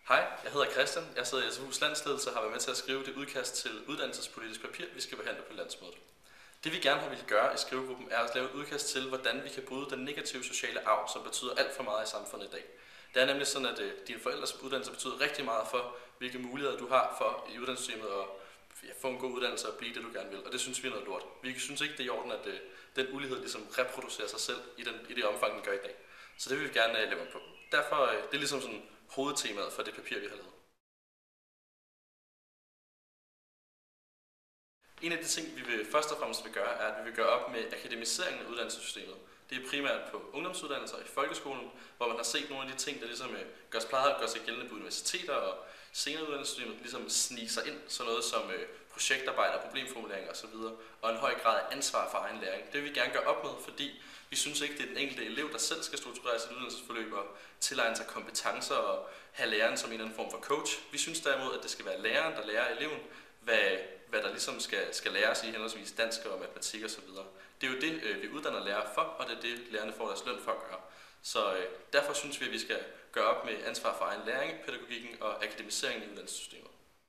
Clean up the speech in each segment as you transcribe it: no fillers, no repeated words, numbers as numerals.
Hej, jeg hedder Christian. Jeg sidder i SFU's landsledelse og har været med til at skrive det udkast til uddannelsespolitisk papir, vi skal behandle på landsmødet. Det vi gerne har ville gøre i skrivegruppen er at lave et udkast til, hvordan vi kan bryde den negative sociale arv, som betyder alt for meget i samfundet i dag. Det er nemlig sådan, at dine forældres uddannelse betyder rigtig meget for, hvilke muligheder du har for i uddannelsessystemet at få en god uddannelse og blive det, du gerne vil. Og det synes vi er noget lort. Vi synes ikke, det er i orden, at den ulighed ligesom reproducerer sig selv i det omfang, den gør i dag. Så det vil vi gerne lave om på. Derfor det er ligesom sådan hovedtemaet for det papir, vi har lavet. En af de ting, vi først og fremmest vil gøre, er, at vi vil gøre op med akademiseringen af uddannelsessystemet. Det er primært på ungdomsuddannelser i folkeskolen, hvor man har set nogle af de ting, der ligesom gør sig gældende på universiteter og senere uddannelsessystemet, ligesom snige sig ind, sådan noget som projektarbejde, problemformuleringer osv., og en høj grad af ansvar for egen læring. Det vil vi gerne gøre op med, fordi vi synes ikke, det er den enkelte elev, der selv skal strukturere sit uddannelsesforløb og tilegne sig kompetencer og have læreren som en eller anden form for coach. Vi synes derimod, at det skal være læreren, der lærer eleven, hvad der ligesom skal læres i henholdsvis dansk og matematik osv. Det er jo det, vi uddanner lærere for, og det er det, lærerne får deres løn for at gøre. Så derfor synes vi, at vi skal gøre op med ansvar for egen læring, pædagogikken og akademiseringen i uddannelsessystemet.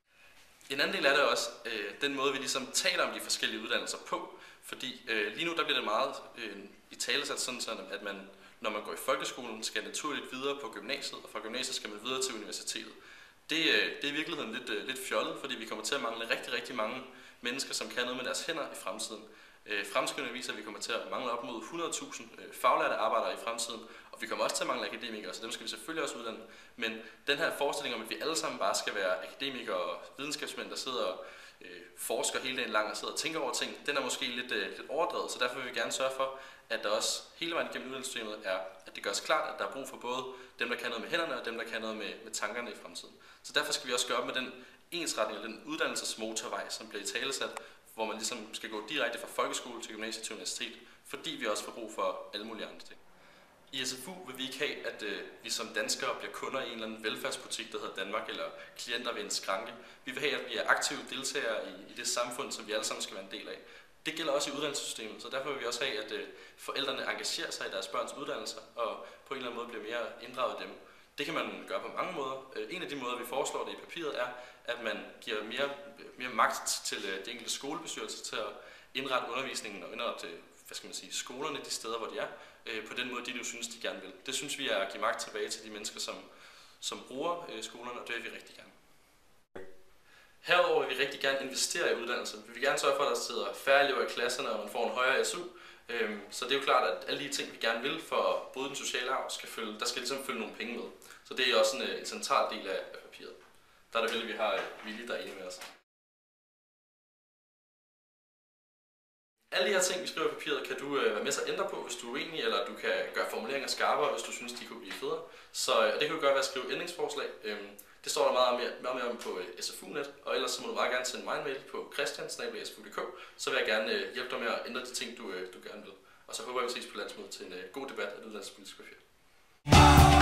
En anden del af det er også den måde, vi ligesom taler om de forskellige uddannelser på, fordi lige nu der bliver det meget i talesat sådan, at man, når man går i folkeskolen, skal naturligt videre på gymnasiet, og fra gymnasiet skal man videre til universitetet. Det er i virkeligheden lidt fjollet, fordi vi kommer til at mangle rigtig mange mennesker, som kan noget med deres hænder i fremtiden. Fremskrivningen viser, at vi kommer til at mangle op mod 100.000 faglærte arbejdere i fremtiden, og vi kommer også til at mangle akademikere, så dem skal vi selvfølgelig også uddanne. Men den her forestilling om, at vi alle sammen bare skal være akademikere og videnskabsmænd, der sidder og forsker hele dagen lang og sidder og tænker over ting, den er måske lidt overdrevet, så derfor vil vi gerne sørge for, at der også hele vejen gennem uddannelsessystemet er, at det gøres klart, at der er brug for både dem, der kan noget med hænderne, og dem, der kan noget med tankerne i fremtiden. Så derfor skal vi også gøre op med den ensretning, eller den uddannelsesmotorvej, som bliver italesat, hvor man ligesom skal gå direkte fra folkeskole til gymnasie til universitet, fordi vi også får brug for alle mulige andre ting. I SFU vil vi ikke have, at vi som danskere bliver kunder i en eller anden velfærdsbutik, der hedder Danmark, eller klienter ved en skranke. Vi vil have, at vi er aktive deltagere i det samfund, som vi alle sammen skal være en del af. Det gælder også i uddannelsessystemet, så derfor vil vi også have, at forældrene engagerer sig i deres børns uddannelser, og på en eller anden måde bliver mere inddraget dem. Det kan man gøre på mange måder. En af de måder, vi foreslår det i papiret, er, at man giver mere magt til de enkelte skolebestyrelser til at indrette undervisningen og indrette skolerne de steder, hvor de er, på den måde, de nu synes, de gerne vil. Det synes vi er at give magt tilbage til de mennesker, som bruger skolerne, og det vil vi rigtig gerne. Herudover vil vi rigtig gerne investere i uddannelse. Vi vil gerne sørge for, at der sidder færre elever i klasserne, og man får en højere SU. Så det er jo klart, at alle de ting, vi gerne vil for at bryde den sociale arv, der skal ligesom følge nogle penge med. Så det er også en central del af papiret. Der er det vel, at vi har Willy, der er enig med os. Alle de her ting, vi skriver i papiret, kan du være med til at ændre på, hvis du er uenig, eller du kan gøre formuleringer skarpere, hvis du synes, de kunne blive federe. Så det kan du gøre ved at skrive ændringsforslag. Det står der meget mere om på SFU-net, og ellers så må du meget gerne sende mig en mail på christian@sfu.dk, så vil jeg gerne hjælpe dig med at ændre de ting, du gerne vil. Og så håber jeg, vi ses på landsmødet til en god debat af det uddannelsespolitiske papir.